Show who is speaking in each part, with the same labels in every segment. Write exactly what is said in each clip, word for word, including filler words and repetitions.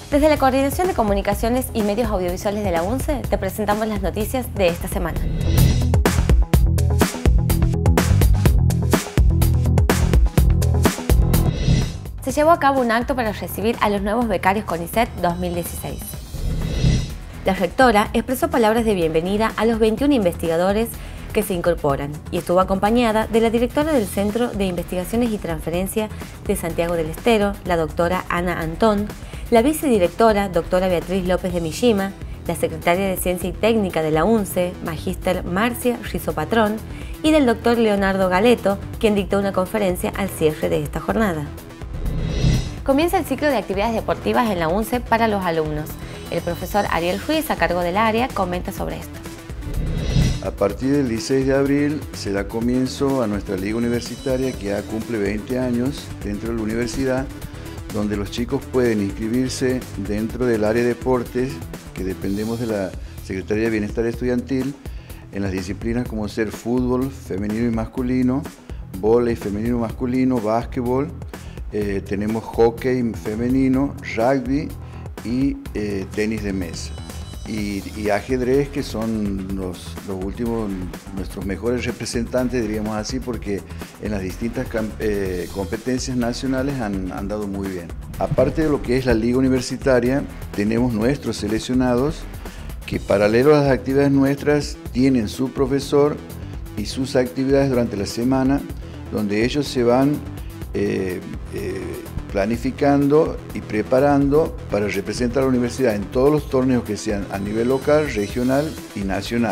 Speaker 1: Desde la Coordinación de Comunicaciones y Medios Audiovisuales de la UNCE te presentamos las noticias de esta semana. Se llevó a cabo un acto para recibir a los nuevos becarios CONICET dos mil dieciséis. La rectora expresó palabras de bienvenida a los veintiún investigadores que se incorporan y estuvo acompañada de la directora del Centro de Investigaciones y Transferencia de Santiago del Estero, la doctora Ana Antón, la vicedirectora, doctora Beatriz López de Mishima, la secretaria de Ciencia y Técnica de la UNCE, magíster Marcia Rizopatrón, y del doctor Leonardo Galeto, quien dictó una conferencia al cierre de esta jornada. Comienza el ciclo de actividades deportivas en la UNCE para los alumnos. El profesor Ariel Ruiz, a cargo del área, comenta sobre esto.
Speaker 2: A partir del dieciséis de abril se da comienzo a nuestra liga universitaria, que ya cumple veinte años dentro de la universidad, donde los chicos pueden inscribirse dentro del área de deportes, que dependemos de la Secretaría de Bienestar Estudiantil, en las disciplinas como ser fútbol femenino y masculino, vóley femenino y masculino, básquetbol, eh, tenemos hockey femenino, rugby y eh, tenis de mesa. Y, y ajedrez, que son los, los últimos, nuestros mejores representantes, diríamos así, porque en las distintas eh, competencias nacionales han andado muy bien. Aparte de lo que es la liga universitaria, tenemos nuestros seleccionados que, paralelo a las actividades nuestras, tienen su profesor y sus actividades durante la semana, donde ellos se van eh, eh, planificando y preparando para representar a la universidad en todos los torneos que sean a nivel local, regional y nacional.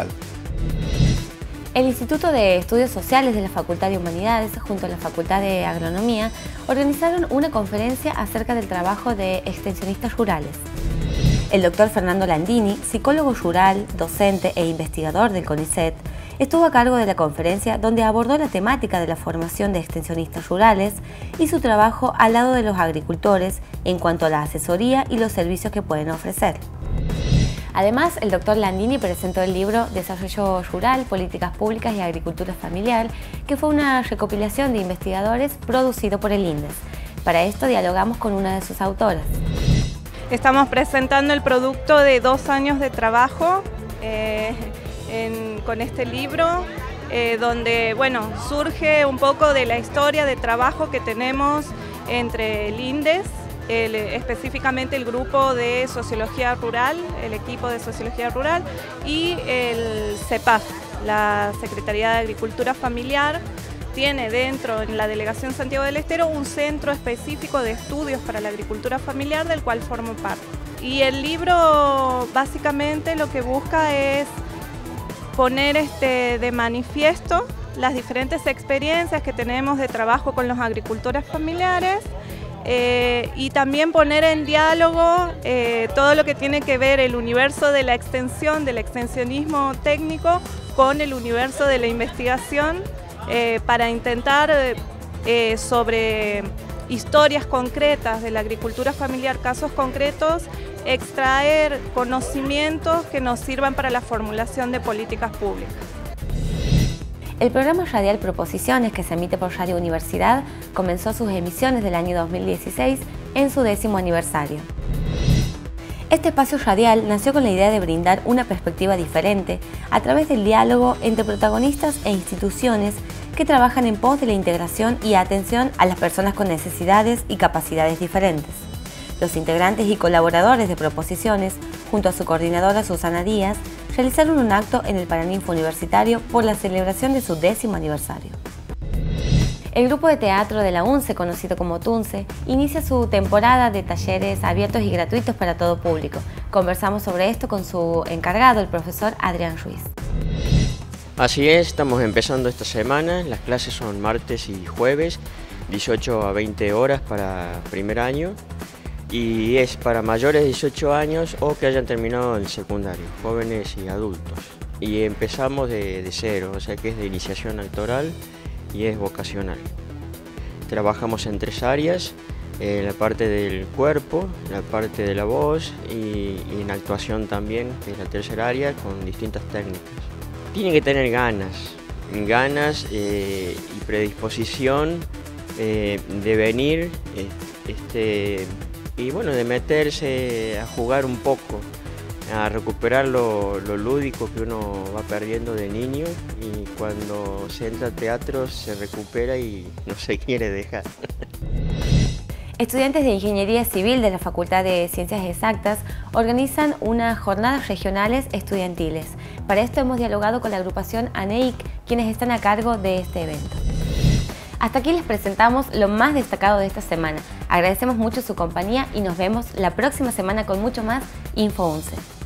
Speaker 1: El Instituto de Estudios Sociales de la Facultad de Humanidades, junto a la Facultad de Agronomía, organizaron una conferencia acerca del trabajo de extensionistas rurales. El doctor Fernando Landini, psicólogo rural, docente e investigador del CONICET, estuvo a cargo de la conferencia, donde abordó la temática de la formación de extensionistas rurales y su trabajo al lado de los agricultores en cuanto a la asesoría y los servicios que pueden ofrecer. Además, el doctor Landini presentó el libro Desarrollo Rural, Políticas Públicas y Agricultura Familiar, que fue una recopilación de investigadores producido por el INDES. Para esto dialogamos con una de sus autoras.
Speaker 3: Estamos presentando el producto de dos años de trabajo eh, en, con este libro, eh, donde bueno, surge un poco de la historia de trabajo que tenemos entre el INDES, el, específicamente el grupo de Sociología Rural, el equipo de Sociología Rural, y el CEPAF, la Secretaría de Agricultura Familiar. Tiene dentro, en la Delegación Santiago del Estero, un centro específico de estudios para la agricultura familiar, del cual formo parte. Y el libro básicamente lo que busca es poner este, de manifiesto las diferentes experiencias que tenemos de trabajo con los agricultores familiares, eh, y también poner en diálogo eh, todo lo que tiene que ver el universo de la extensión, del extensionismo técnico, con el universo de la investigación, Eh, para intentar eh, sobre historias concretas de la agricultura familiar, casos concretos, extraer conocimientos que nos sirvan para la formulación de políticas públicas.
Speaker 1: El programa radial Proposiciones, que se emite por Radio Universidad, comenzó sus emisiones del año dos mil dieciséis en su décimo aniversario. Este espacio radial nació con la idea de brindar una perspectiva diferente a través del diálogo entre protagonistas e instituciones que trabajan en pos de la integración y atención a las personas con necesidades y capacidades diferentes. Los integrantes y colaboradores de Proposiciones, junto a su coordinadora Susana Díaz, realizaron un acto en el Paraninfo Universitario por la celebración de su décimo aniversario. El grupo de teatro de la UNCE, conocido como TUNCE, inicia su temporada de talleres abiertos y gratuitos para todo público. Conversamos sobre esto con su encargado, el profesor Adrián Ruiz.
Speaker 4: Así es, estamos empezando esta semana. Las clases son martes y jueves, dieciocho a veinte horas para primer año, y es para mayores de dieciocho años o que hayan terminado el secundario, jóvenes y adultos. Y empezamos de, de cero, o sea que es de iniciación actoral y es vocacional. Trabajamos en tres áreas: eh, la parte del cuerpo, la parte de la voz y, y en actuación también, que es la tercera área, con distintas técnicas. Tienen que tener ganas, ganas eh, y predisposición eh, de venir eh, este, y bueno, de meterse a jugar un poco, a recuperar lo, lo lúdico que uno va perdiendo de niño, y cuando se entra al teatro se recupera y no se quiere dejar.
Speaker 1: Estudiantes de Ingeniería Civil de la Facultad de Ciencias Exactas organizan unas jornadas regionales estudiantiles. Para esto hemos dialogado con la agrupación ANEIC, quienes están a cargo de este evento. Hasta aquí les presentamos lo más destacado de esta semana. Agradecemos mucho su compañía y nos vemos la próxima semana con mucho más Info once.